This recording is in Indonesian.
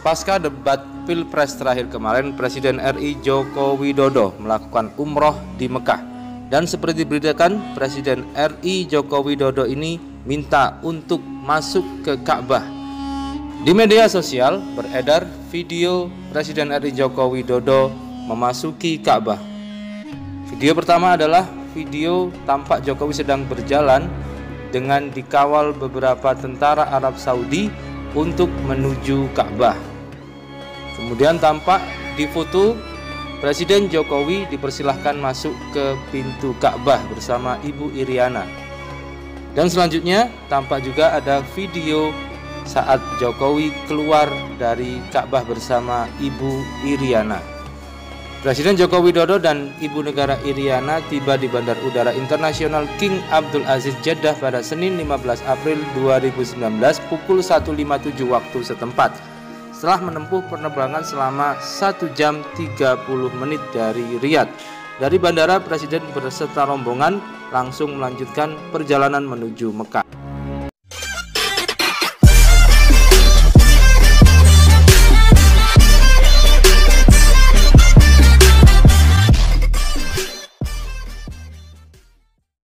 Pasca debat Pilpres terakhir kemarin, Presiden RI Joko Widodo melakukan umroh di Mekah. Dan seperti diberitakan, Presiden RI Joko Widodo ini minta untuk masuk ke Ka'bah. Di media sosial beredar video Presiden RI Joko Widodo memasuki Ka'bah. Video pertama adalah video tampak Jokowi sedang berjalan dengan dikawal beberapa tentara Arab Saudi untuk menuju Ka'bah. Kemudian tampak di foto Presiden Jokowi dipersilahkan masuk ke pintu Ka'bah bersama Ibu Iriana. Dan selanjutnya tampak juga ada video saat Jokowi keluar dari Ka'bah bersama Ibu Iriana. Presiden Joko Widodo dan Ibu Negara Iriana tiba di Bandar Udara Internasional King Abdul Aziz Jeddah pada Senin 15 April 2019 pukul 1.57 waktu setempat. Setelah menempuh penerbangan selama 1 jam 30 menit dari Riyadh. Dari bandara, Presiden beserta rombongan langsung melanjutkan perjalanan menuju Mekah.